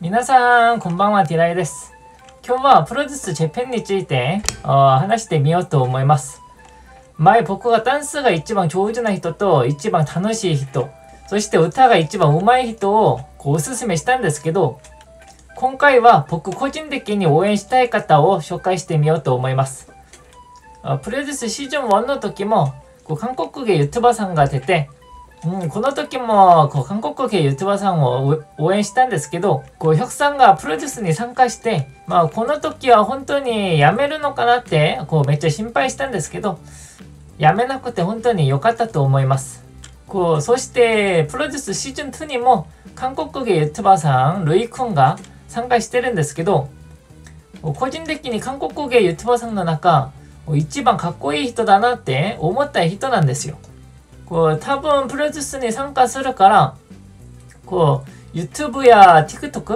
皆さん、こんばんは、ティライです。今日はプロデュースジャパンについて話してみようと思います。前僕がダンスが一番上手な人と一番楽しい人、そして歌が一番上手い人をおすすめしたんですけど、今回は僕個人的に応援したい方を紹介してみようと思います。プロデュースシーズン1の時も韓国系 YouTuber さんが出て、この時も韓国系 YouTuber さんを応援したんですけど、ヒョクさんがプロデュースに参加して、この時は本当に辞めるのかなってめっちゃ心配したんですけど、辞めなくて本当に良かったと思います。そしてプロデュースシーズン2にも韓国系 YouTuber さんルイ君が参加してるんですけど、個人的に韓国系 YouTuber さんの中一番かっこいい人だなって思った人なんですよ。多分プロデュースに参加するから、YouTube や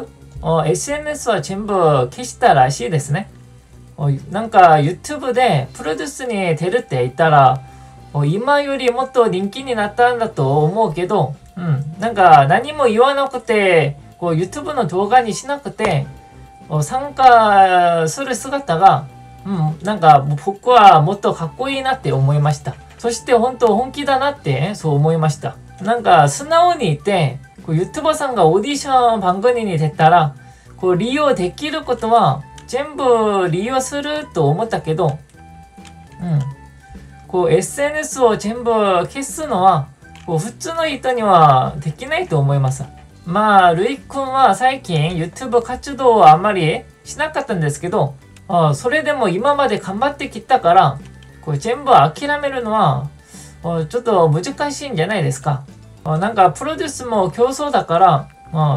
TikTok、SNS は全部消したらしいですね。なんか YouTube でプロデュースに出るって言ったら、今よりもっと人気になったんだと思うけど、なんか何も言わなくて、YouTube の動画にしなくて、参加する姿が、なんか僕はもっとかっこいいなって思いました。そして本当本気だなってそう思いました。なんか素直にいて、YouTuber さんがオーディション番組に出たら、利用できることは全部利用すると思ったけど、SNS を全部消すのは、普通の人にはできないと思います。ルイ君は最近 YouTube 活動はあんまりしなかったんですけど、それでも今まで頑張ってきたから、全部諦めるのは、ちょっと難しいんじゃないですか。なんかプロデュースも競争だから、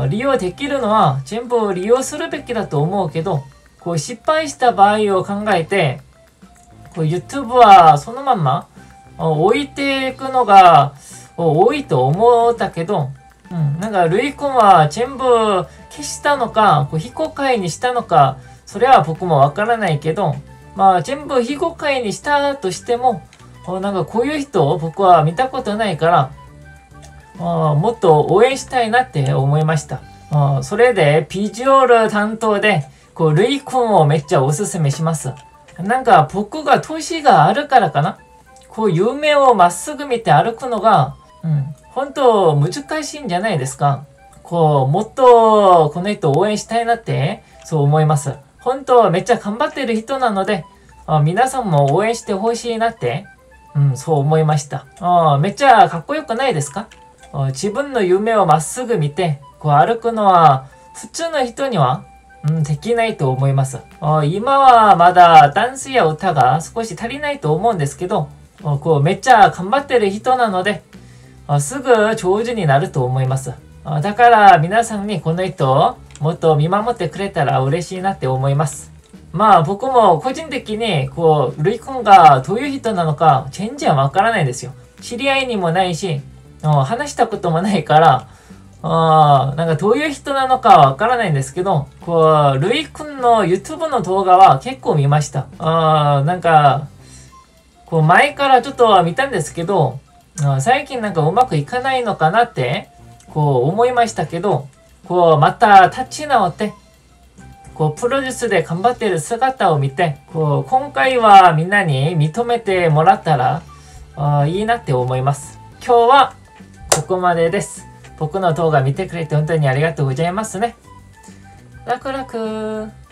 利用できるのは全部利用するべきだと思うけど、失敗した場合を考えて、YouTube はそのまんま置いていくのが多いと思ったけど、なんかルイ君は全部消したのか、非公開にしたのか、それは僕もわからないけど、全部非公開にしたとしても、なんかこういう人を僕は見たことないから、もっと応援したいなって思いました。それでビジュアル担当で、ルイ君をめっちゃおすすめします。なんか僕が年があるからかな。夢をまっすぐ見て歩くのが、本当難しいんじゃないですか。もっとこの人を応援したいなって、そう思います。本当めっちゃ頑張ってる人なので、皆さんも応援してほしいなって、そう思いました。めっちゃかっこよくないですか？自分の夢をまっすぐ見て、歩くのは普通の人には、できないと思います。今はまだダンスや歌が少し足りないと思うんですけど、めっちゃ頑張ってる人なので、すぐ上手になると思います。だから皆さんにこの人をもっと見守ってくれたら嬉しいなって思います。僕も個人的にルイ君がどういう人なのか全然わからないんですよ。知り合いにもないし、話したこともないから、なんかどういう人なのかわからないんですけど、ルイ君の YouTube の動画は結構見ました。なんか、前からちょっと見たんですけど、最近なんかうまくいかないのかなって、思いましたけど、また立ち直って、プロデュースで頑張ってる姿を見て、今回はみんなに認めてもらったら、いいなって思います。今日はここまでです。僕の動画見てくれて本当にありがとうございますね。楽々。